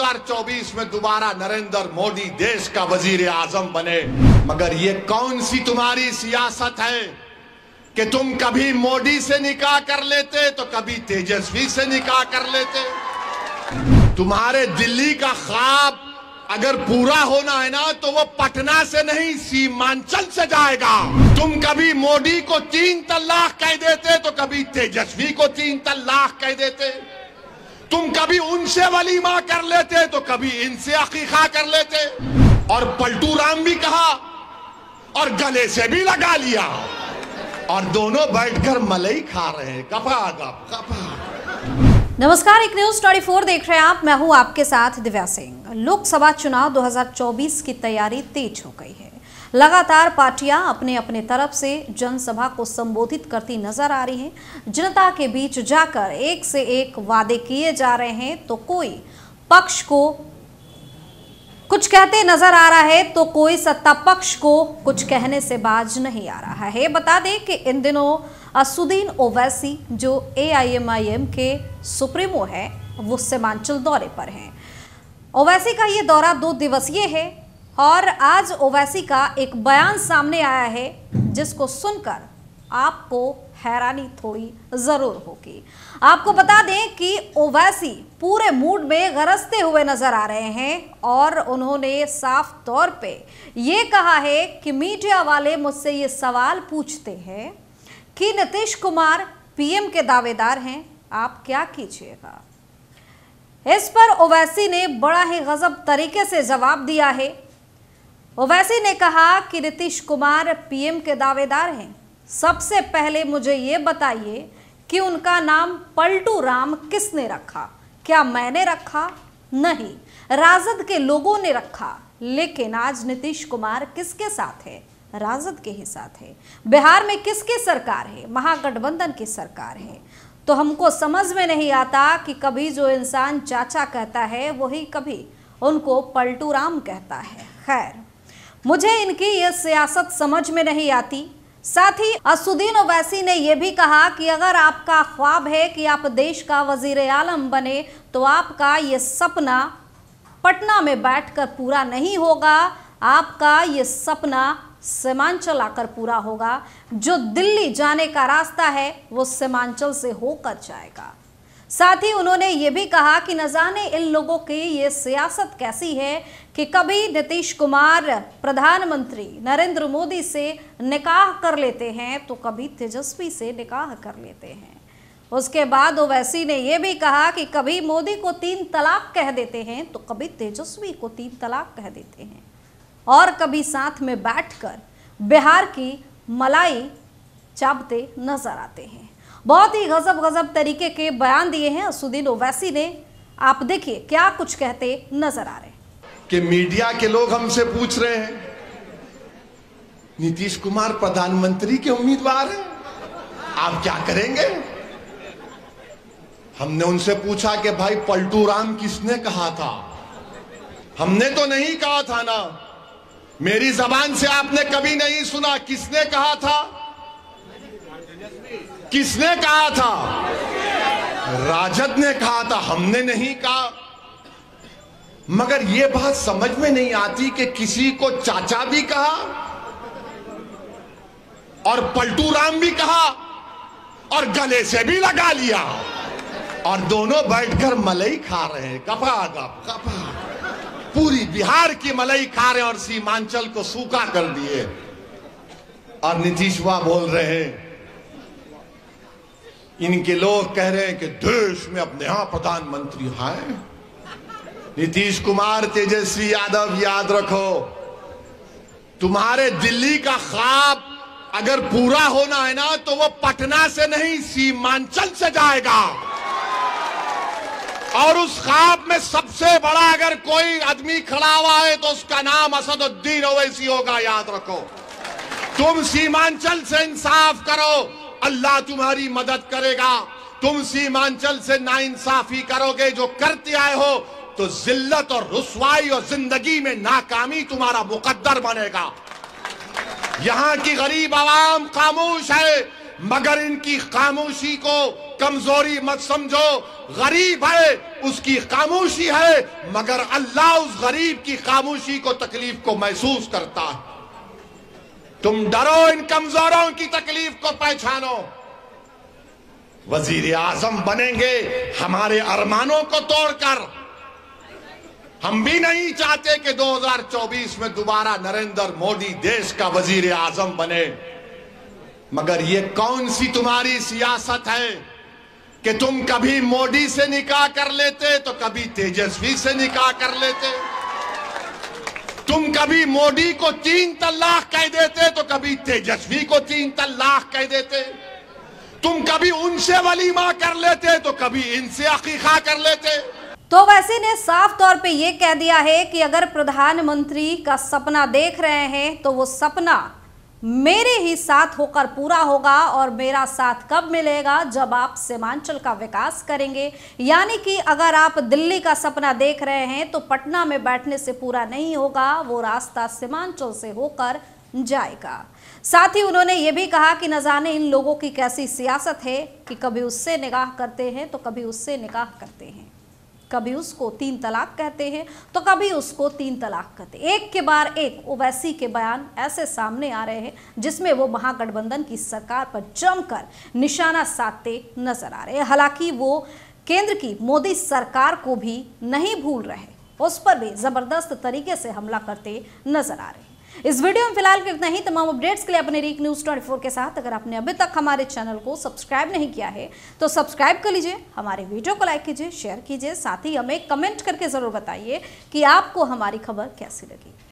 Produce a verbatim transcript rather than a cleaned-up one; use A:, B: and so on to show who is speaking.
A: हज़ार चौबीस में दोबारा नरेंद्र मोदी देश का वजीर आजम बने। मगर ये कौन सी तुम्हारी सियासत है कि तुम कभी मोदी से निकाह कर लेते तो कभी तेजस्वी से निकाह कर लेते। तुम्हारे दिल्ली का ख्वाब अगर पूरा होना है ना तो वो पटना से नहीं सीमांचल से जाएगा। तुम कभी मोदी को तीन तलाक कह देते तो कभी तेजस्वी को तीन तलाक कह देते। तुम कभी उनसे वलीमा कर लेते तो कभी इनसे अकीका कर लेते। और पलटू राम भी कहा और गले से भी लगा लिया और दोनों बैठकर मलाई खा रहे हैं। कपा गप कपा।
B: नमस्कार, एक न्यूज चौबीस देख रहे हैं आप। मैं हूं आपके साथ दिव्या सिंह। लोकसभा चुनाव दो हज़ार चौबीस की तैयारी तेज हो गई है। लगातार पार्टियां अपने अपने तरफ से जनसभा को संबोधित करती नजर आ रही हैं। जनता के बीच जाकर एक से एक वादे किए जा रहे हैं तो कोई पक्ष को कुछ कहते नजर आ रहा है तो कोई सत्ता पक्ष को कुछ कहने से बाज नहीं आ रहा है। बता दें कि इन दिनों असुद्दीन ओवैसी जो A I M I M के सुप्रीमो है वो सीमांचल दौरे पर हैं। ओवैसी का ये दौरा दो दिवसीय है और आज ओवैसी का एक बयान सामने आया है जिसको सुनकर आपको हैरानी थोड़ी जरूर होगी। आपको बता दें कि ओवैसी पूरे मूड में गरजते हुए नजर आ रहे हैं और उन्होंने साफ तौर पे ये कहा है कि मीडिया वाले मुझसे ये सवाल पूछते हैं कि नीतीश कुमार पी एम के दावेदार हैं, आप क्या कीजिएगा। इस पर ओवैसी ने बड़ा ही गजब तरीके से जवाब दिया है। ओवैसी ने कहा कि नीतीश कुमार पी एम के दावेदार हैं। सबसे पहले मुझे ये बताइए कि उनका नाम पलटू राम किसने रखा? क्या मैंने रखा? नहीं, राजद के लोगों ने रखा। लेकिन आज नीतीश कुमार किसके साथ है? राजद के ही साथ है। बिहार में किसकी सरकार है? महागठबंधन की सरकार है। तो हमको समझ में नहीं आता कि कभी जो इंसान चाचा कहता है वही कभी उनको पलटू राम कहता है। खैर, मुझे इनकी ये सियासत समझ में नहीं आती। साथ ही असुद्दीन ओवैसी ने यह भी कहा कि अगर आपका ख्वाब है कि आप देश का वजीर आलम बने तो आपका ये सपना पटना में बैठकर पूरा नहीं होगा, आपका ये सपना सीमांचल आकर पूरा होगा। जो दिल्ली जाने का रास्ता है वो सीमांचल से होकर जाएगा। साथ ही उन्होंने ये भी कहा कि न जाने इन लोगों की ये सियासत कैसी है कि कभी नीतीश कुमार प्रधानमंत्री नरेंद्र मोदी से निकाह कर लेते हैं तो कभी तेजस्वी से निकाह कर लेते हैं। उसके बाद ओवैसी ने यह भी कहा कि कभी मोदी को तीन तलाक कह देते हैं तो कभी तेजस्वी को तीन तलाक कह देते हैं और कभी साथ में बैठकर बिहार की मलाई चाबते नजर आते हैं। बहुत ही गजब गजब तरीके के बयान दिए हैं असुद्दीन ओवैसी ने। आप देखिए क्या कुछ कहते नजर आ रहे हैं।
A: कि मीडिया के लोग हमसे पूछ रहे हैं नीतीश कुमार प्रधानमंत्री के उम्मीदवार हैं, आप क्या करेंगे? हमने उनसे पूछा कि भाई पलटू राम किसने कहा था? हमने तो नहीं कहा था ना, मेरी जबान से आपने कभी नहीं सुना। किसने कहा था? किसने कहा था? राजद ने कहा था, हमने नहीं कहा। मगर यह बात समझ में नहीं आती कि किसी को चाचा भी कहा और पलटू राम भी कहा और गले से भी लगा लिया और दोनों बैठकर मलाई खा रहे हैं। कपा गप कपा। पूरी बिहार की मलाई खा रहे हैं और सीमांचल को सूखा कर दिए। और नीतीश वाह बोल रहे हैं, इनके लोग कह रहे हैं कि देश में अपने यहां प्रधानमंत्री हैं। नीतीश कुमार, तेजस्वी यादव, याद रखो, तुम्हारे दिल्ली का ख्वाब अगर पूरा होना है ना तो वो पटना से नहीं सीमांचल से जाएगा। और उस ख्वाब में सबसे बड़ा अगर कोई आदमी खड़ा हुआ है तो उसका नाम असदुद्दीन ओवैसी होगा। याद रखो, तुम सीमांचल से इंसाफ करो, अल्लाह तुम्हारी मदद करेगा। तुम सीमांचल से नाइंसाफी करोगे जो करते आए हो तो जिल्लत और रुसवाई और जिंदगी में नाकामी तुम्हारा मुकद्दर बनेगा। यहां की गरीब आवाम खामोश है, मगर इनकी खामोशी को कमजोरी मत समझो। गरीब है उसकी खामोशी है, मगर अल्लाह उस गरीब की खामोशी को, तकलीफ को महसूस करता है। तुम डरो इन कमजोरों की तकलीफ को पहचानो। वजीर आजम बनेंगे हमारे अरमानों को तोड़कर। हम भी नहीं चाहते कि दो हज़ार चौबीस में दोबारा नरेंद्र मोदी देश का वजीर आजम बने, मगर ये कौन सी तुम्हारी सियासत है कि तुम कभी मोदी से निकाह कर लेते तो कभी तेजस्वी से निकाह कर लेते। तुम कभी मोदी को तीन तलाक कह देते तो कभी तेजस्वी को तीन तलाक कह देते। तुम कभी उनसे वलीमा कर लेते तो कभी इनसे अकीका कर लेते।
B: तो वैसे ने साफ तौर पे ये कह दिया है कि अगर प्रधानमंत्री का सपना देख रहे हैं तो वो सपना मेरे ही साथ होकर पूरा होगा। और मेरा साथ कब मिलेगा? जब आप सीमांचल का विकास करेंगे। यानी कि अगर आप दिल्ली का सपना देख रहे हैं तो पटना में बैठने से पूरा नहीं होगा, वो रास्ता सीमांचल से होकर जाएगा। साथ ही उन्होंने ये भी कहा कि न जाने इन लोगों की कैसी सियासत है कि कभी उससे निकाह करते हैं तो कभी उससे निकाह करते हैं, कभी उसको तीन तलाक कहते हैं तो कभी उसको तीन तलाक कहते हैं। एक के बाद एक ओवैसी के बयान ऐसे सामने आ रहे हैं जिसमें वो महागठबंधन की सरकार पर जमकर निशाना साधते नजर आ रहे हैं। हालांकि वो केंद्र की मोदी सरकार को भी नहीं भूल रहे, उस पर भी जबरदस्त तरीके से हमला करते नजर आ रहे हैं। इस वीडियो में फिलहाल इतना ही। तमाम अपडेट्स के लिए अपने रीक न्यूज़ चौबीस के साथ अगर आपने अभी तक हमारे चैनल को सब्सक्राइब नहीं किया है तो सब्सक्राइब कर लीजिए, हमारे वीडियो को लाइक कीजिए, शेयर कीजिए, साथ ही हमें कमेंट करके जरूर बताइए कि आपको हमारी खबर कैसी लगी।